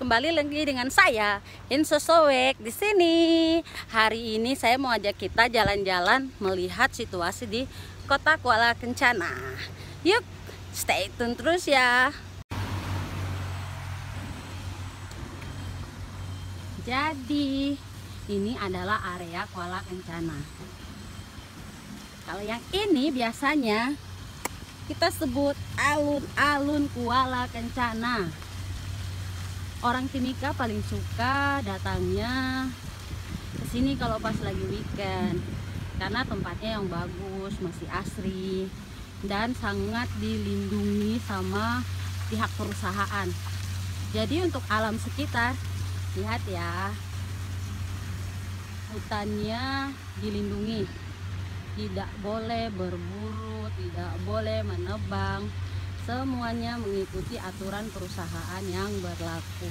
kembali lagi dengan saya Inso Sowek di sini. Hari ini saya mau ajak kita jalan-jalan melihat situasi di Kota Kuala Kencana. Yuk, stay tune terus ya. Jadi, ini adalah area Kuala Kencana. Kalau yang ini biasanya kita sebut alun-alun Kuala Kencana. Orang Timika paling suka datangnya ke sini kalau pas lagi weekend, karena tempatnya yang bagus, masih asri, dan sangat dilindungi sama pihak perusahaan. Jadi untuk alam sekitar, lihat ya, hutannya dilindungi, tidak boleh berburu, tidak boleh menebang. Semuanya mengikuti aturan perusahaan yang berlaku.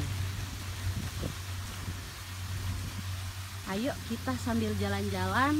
Ayo kita sambil jalan-jalan.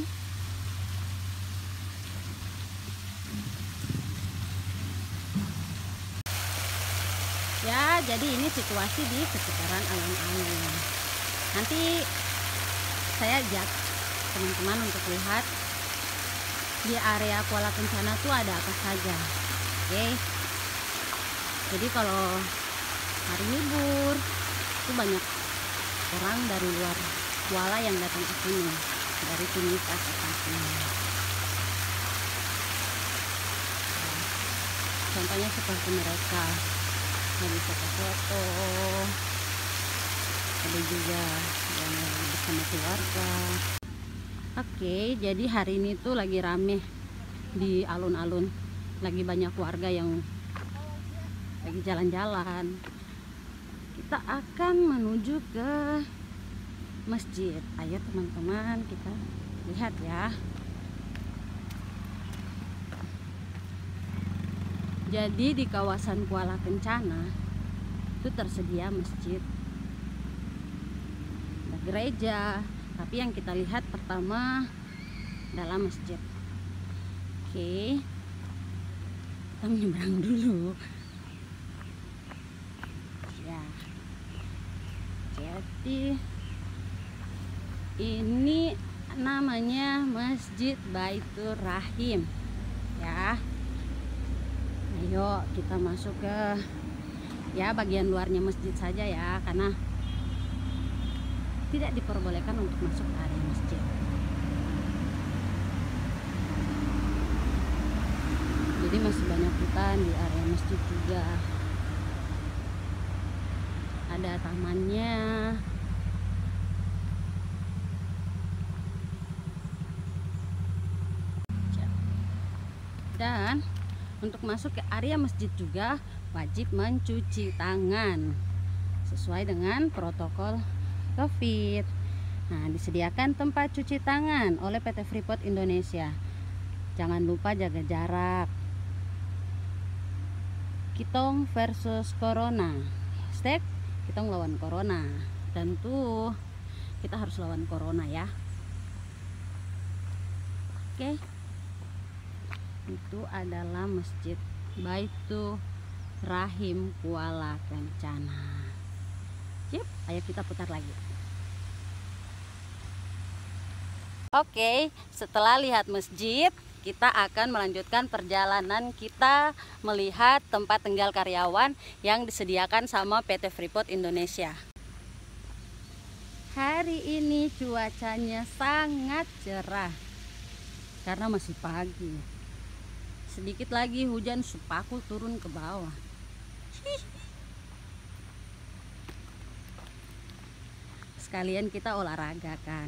Ya, jadi ini situasi di sekitaran alun-alun. Nanti saya ajak teman-teman untuk lihat di area Kuala Kencana tuh ada apa saja. Oke. Jadi kalau hari libur itu banyak orang dari luar Kuala yang datang ke sini, dari Timika tepatnya. Contohnya seperti mereka yang bisa foto, ada juga yang bersama keluarga. Oke, jadi hari ini tuh lagi rame di alun-alun, lagi banyak warga yang lagi jalan-jalan. Kita akan menuju ke masjid. Ayo teman-teman, kita lihat ya. Jadi di kawasan Kuala Kencana itu tersedia masjid, ada gereja, tapi yang kita lihat pertama adalah masjid. Oke, kita menyeberang dulu. Jadi ini namanya Masjid Baitur Rahim ya. Ayo kita masuk ke bagian luarnya masjid saja ya, karena tidak diperbolehkan untuk masuk ke area masjid. Jadi masih banyak hutan di area masjid juga. Ada tamannya. Dan untuk masuk ke area masjid juga wajib mencuci tangan sesuai dengan protokol COVID. Nah, disediakan tempat cuci tangan oleh PT Freeport Indonesia. Jangan lupa jaga jarak. Kitong versus Corona. Hashtag kita ngelawan corona, tentu kita harus lawan corona ya. Oke, itu adalah Masjid Baitur Rahim Kuala Kencana. Yuk, ayo kita putar lagi. Oke, setelah lihat masjid, kita akan melanjutkan perjalanan kita melihat tempat tinggal karyawan yang disediakan sama PT Freeport Indonesia. Hari ini cuacanya sangat cerah karena masih pagi. Sedikit lagi hujan sepaku turun ke bawah. Sekalian kita olahraga kan.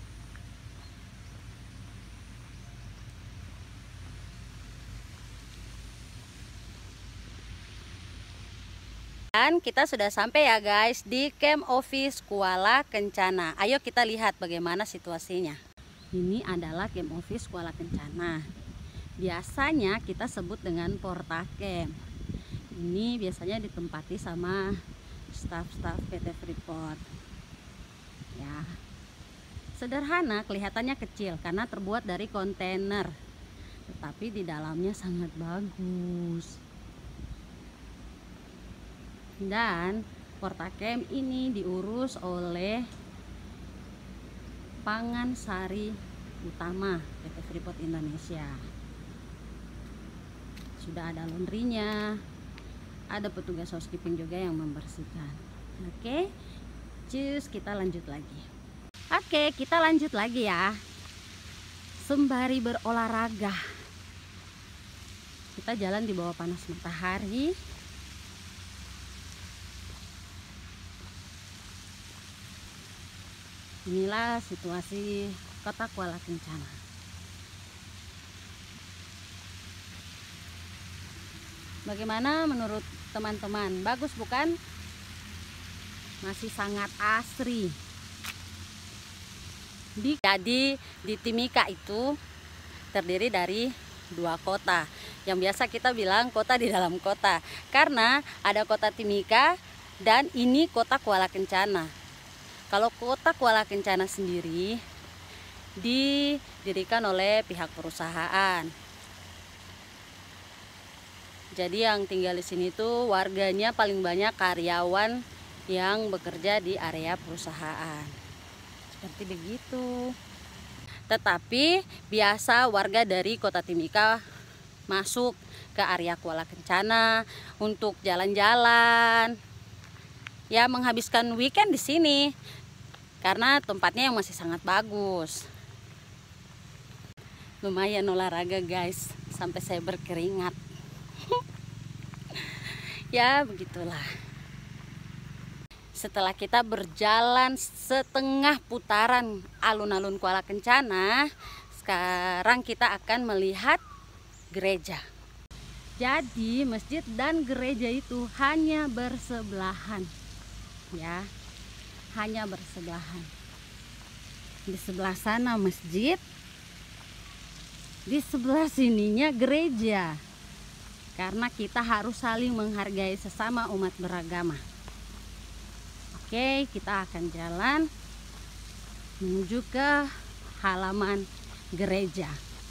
Dan kita sudah sampai ya guys di Camp Office Kuala Kencana. Ayo kita lihat bagaimana situasinya. Ini adalah Camp Office Kuala Kencana. Biasanya kita sebut dengan Porta Camp. Ini biasanya ditempati sama staf-staf PT Freeport. Ya. Sederhana, kelihatannya kecil karena terbuat dari kontainer. Tetapi di dalamnya sangat bagus. Dan Portakem ini diurus oleh Pangan Sari Utama PT Freeport Indonesia. Sudah ada laundrynya, ada petugas housekeeping juga yang membersihkan. Oke, cus, kita lanjut lagi. Oke, kita lanjut lagi ya. Sembari berolahraga, kita jalan di bawah panas matahari. Inilah situasi kota Kuala Kencana. Bagaimana menurut teman-teman? Bagus bukan? Masih sangat asri. Jadi di Timika itu terdiri dari 2 kota. Yang biasa kita bilang kota di dalam kota. Karena ada kota Timika dan ini kota Kuala Kencana. Kalau kota Kuala Kencana sendiri didirikan oleh pihak perusahaan. Jadi yang tinggal di sini tuh warganya paling banyak karyawan yang bekerja di area perusahaan. Seperti begitu. Tetapi biasa warga dari kota Timika masuk ke area Kuala Kencana untuk jalan-jalan. Ya, menghabiskan weekend di sini. Karena tempatnya yang masih sangat bagus. Lumayan olahraga guys, sampai saya berkeringat. Ya begitulah. Setelah kita berjalan setengah putaran alun-alun Kuala Kencana, sekarang kita akan melihat gereja. Jadi masjid dan gereja itu hanya bersebelahan. Ya, hanya bersebelahan. Di sebelah sana masjid, di sebelah sininya gereja. Karena kita harus saling menghargai sesama umat beragama. Oke, kita akan jalan menuju ke halaman gereja.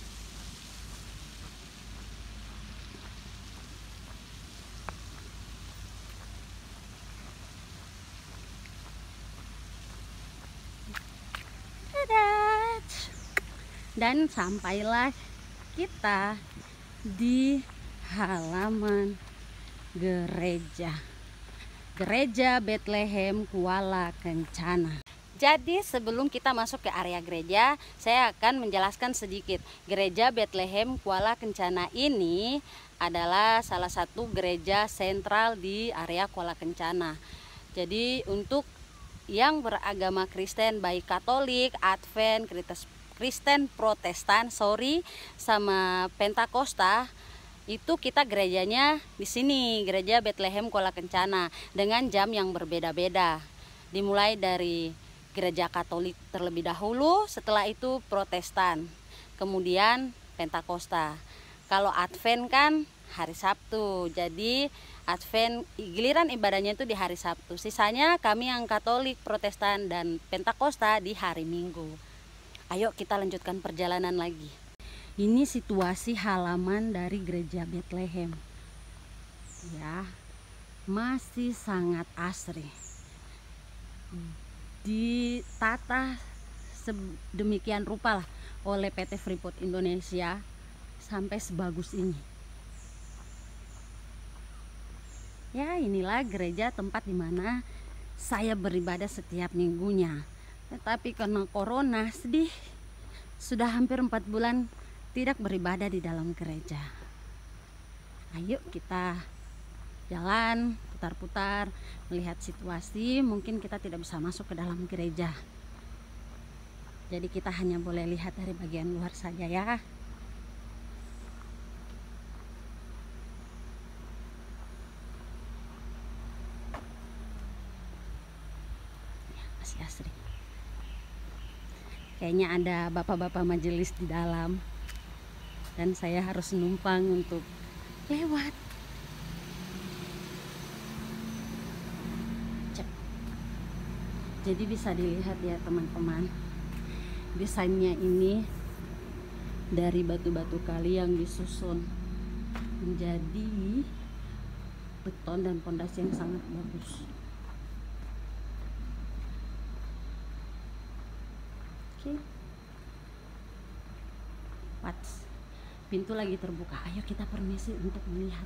Dan sampailah kita di halaman gereja Bethlehem Kuala Kencana. Jadi sebelum kita masuk ke area gereja, saya akan menjelaskan sedikit. Gereja Bethlehem Kuala Kencana ini adalah salah satu gereja sentral di area Kuala Kencana. Jadi untuk yang beragama Kristen, baik Katolik, Advent, Kristen Protestan, sama Pentakosta, itu kita gerejanya di sini, gereja Bethlehem Kuala Kencana, dengan jam yang berbeda-beda. Dimulai dari gereja Katolik terlebih dahulu, setelah itu Protestan, kemudian Pentakosta. Kalau Advent kan hari Sabtu, jadi Advent giliran ibadahnya itu di hari Sabtu. Sisanya kami yang Katolik, Protestan, dan Pentakosta di hari Minggu. Ayo kita lanjutkan perjalanan lagi. Ini situasi halaman dari gereja Bethlehem. Ya, masih sangat asri. Ditata sedemikian rupa lah oleh PT Freeport Indonesia sampai sebagus ini. Ya, inilah gereja tempat dimana saya beribadah setiap minggunya. Tetapi karena corona, sedih, sudah hampir 4 bulan tidak beribadah di dalam gereja. Ayo kita jalan putar-putar, melihat situasi. Mungkin kita tidak bisa masuk ke dalam gereja, jadi kita hanya boleh lihat dari bagian luar saja ya. Masih asri. Kayaknya ada bapak-bapak majelis di dalam, dan saya harus numpang untuk lewat. Jadi bisa dilihat ya teman-teman, desainnya ini dari batu-batu kali yang disusun menjadi beton dan pondasi yang sangat bagus. Oke. Pintu lagi terbuka. Ayo kita permisi untuk melihat.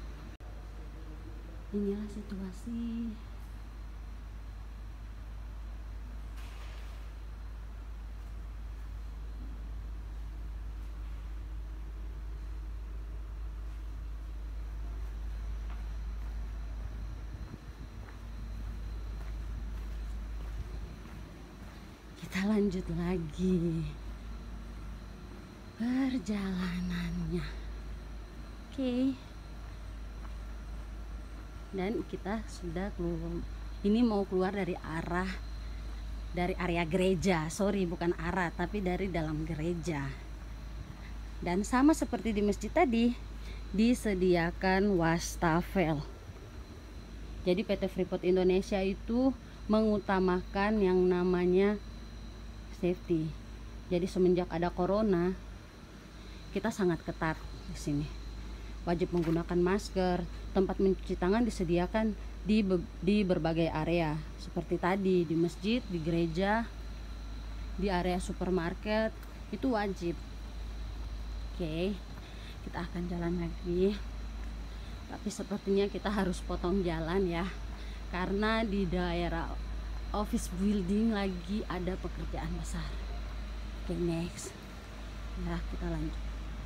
Inilah situasi. Kita lanjut lagi perjalanannya. Oke. Dan kita sudah keluar. Ini mau keluar dari area gereja. Sorry, bukan arah, tapi dari dalam gereja. Dan sama seperti di masjid tadi, disediakan wastafel. Jadi PT Freeport Indonesia itu mengutamakan yang namanya safety. Jadi semenjak ada corona, kita sangat ketat di sini. Wajib menggunakan masker. Tempat mencuci tangan disediakan di berbagai area, seperti tadi di masjid, di gereja, di area supermarket, itu wajib. Oke, kita akan jalan lagi. Tapi sepertinya kita harus potong jalan ya, karena di daerah office building lagi ada pekerjaan besar. Oke, next. Ya, kita lanjut.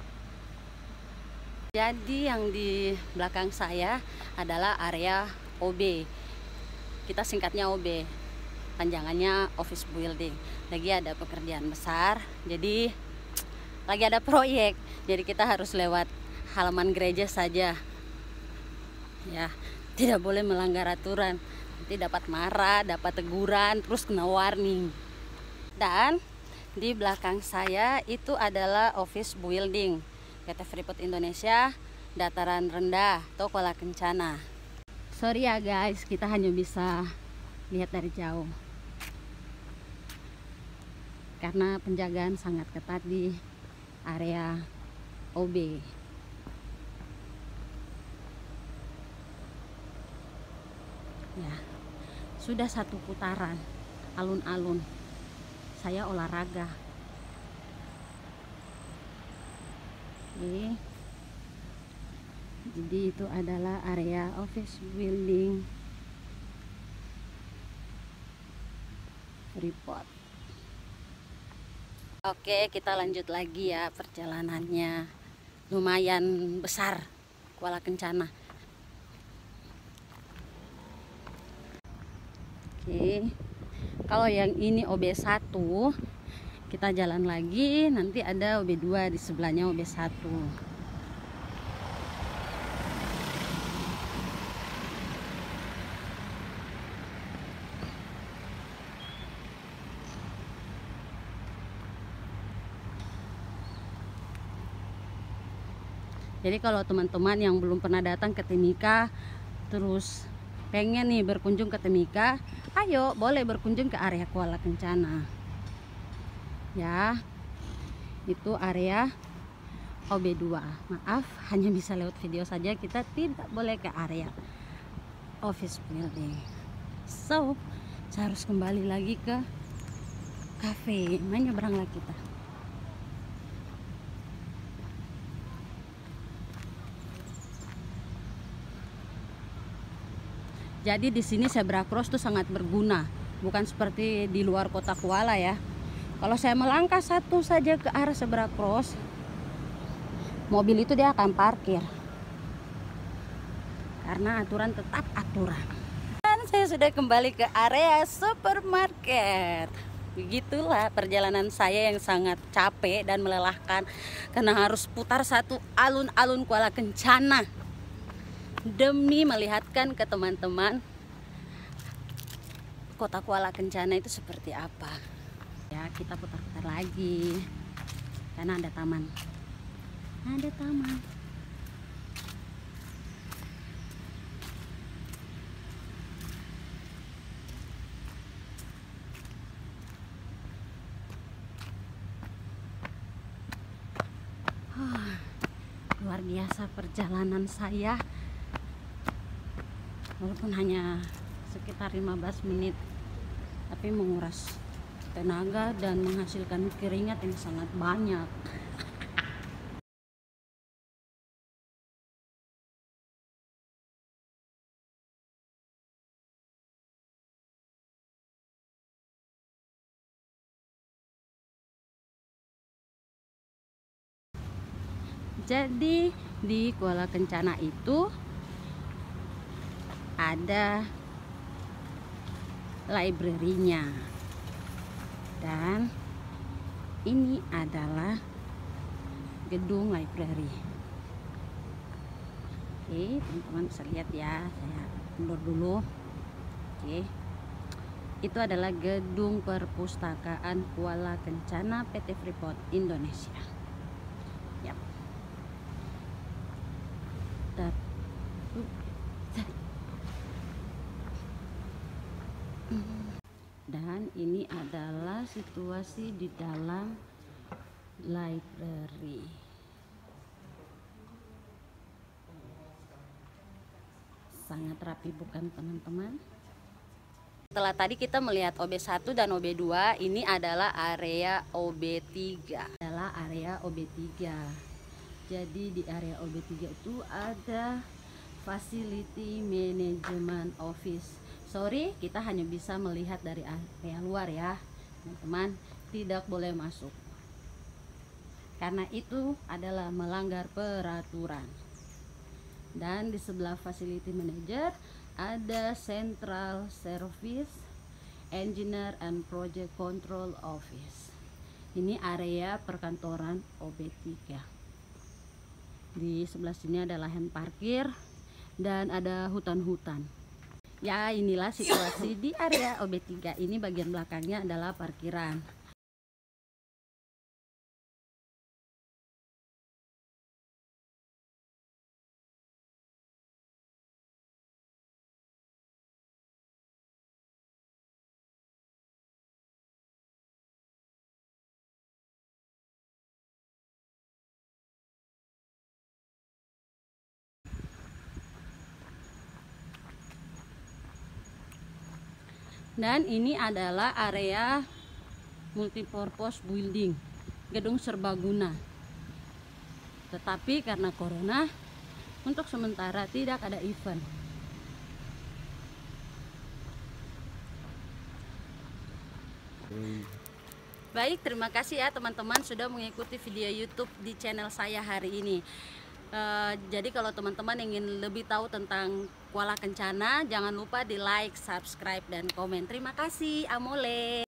Jadi yang di belakang saya adalah area OB. Kita singkatnya OB. Panjangannya office building. Lagi ada pekerjaan besar. Jadi lagi ada proyek. Jadi kita harus lewat halaman gereja saja. Ya, tidak boleh melanggar aturan. Nanti dapat marah, dapat teguran, terus kena warning. Dan di belakang saya itu adalah office building PT Freeport Indonesia Dataran Rendah atau Kuala Kencana. Sorry ya guys, kita hanya bisa lihat dari jauh karena penjagaan sangat ketat di area OB. Ya, sudah satu putaran alun-alun saya olahraga. Oke. Jadi itu adalah area office building Freeport. Oke, kita lanjut lagi ya perjalanannya. Lumayan besar Kuala Kencana. Oke. Kalau yang ini OB1, kita jalan lagi, nanti ada OB2 di sebelahnya OB1. Jadi kalau teman-teman yang belum pernah datang ke Timika, terus pengen nih berkunjung ke Timika, ayo boleh berkunjung ke area Kuala Kencana. Ya, itu area OB2. Maaf, hanya bisa lewat video saja, kita tidak boleh ke area office building. So, saya harus kembali lagi ke cafe. Menyeberanglah kita. Jadi di sini zebra cross tuh sangat berguna, bukan seperti di luar kota Kuala ya. Kalau saya melangkah satu saja ke arah zebra cross, mobil itu dia akan parkir. Karena aturan tetap aturan. Dan saya sudah kembali ke area supermarket. Begitulah perjalanan saya yang sangat capek dan melelahkan karena harus putar satu alun-alun Kuala Kencana demi melihatkan ke teman-teman kota Kuala Kencana itu seperti apa. Ya, kita putar-putar lagi karena ada taman. Ada taman. Luar biasa perjalanan saya, walaupun hanya sekitar 15 menit, tapi menguras tenaga dan menghasilkan keringat yang sangat banyak. Jadi di Kuala Kencana itu ada library-nya, dan ini adalah gedung library. Oke, teman-teman bisa lihat ya, saya mundur dulu. Oke, itu adalah gedung perpustakaan Kuala Kencana PT Freeport Indonesia. Yap. Dan ini adalah situasi di dalam library. Sangat rapi bukan teman-teman? Setelah tadi kita melihat OB1 dan OB2, ini adalah area OB3. Jadi di area OB3 itu ada Facility Management Office. Sorry, kita hanya bisa melihat dari area luar ya, teman-teman. Tidak boleh masuk, karena itu adalah melanggar peraturan. Dan di sebelah Facility Manager ada Central Service Engineer and Project Control Office. Ini area perkantoran OB3. Di sebelah sini ada lahan parkir dan ada hutan-hutan. Ya, inilah situasi di area OB3 ini. Bagian belakangnya adalah parkiran. Dan ini adalah area multipurpose building, gedung serbaguna. Tetapi karena corona, untuk sementara tidak ada event. Baik, terima kasih ya teman-teman sudah mengikuti video YouTube di channel saya hari ini. Jadi kalau teman-teman ingin lebih tahu tentang Kuala Kencana, jangan lupa di like, subscribe, dan komen. Terima kasih, amole.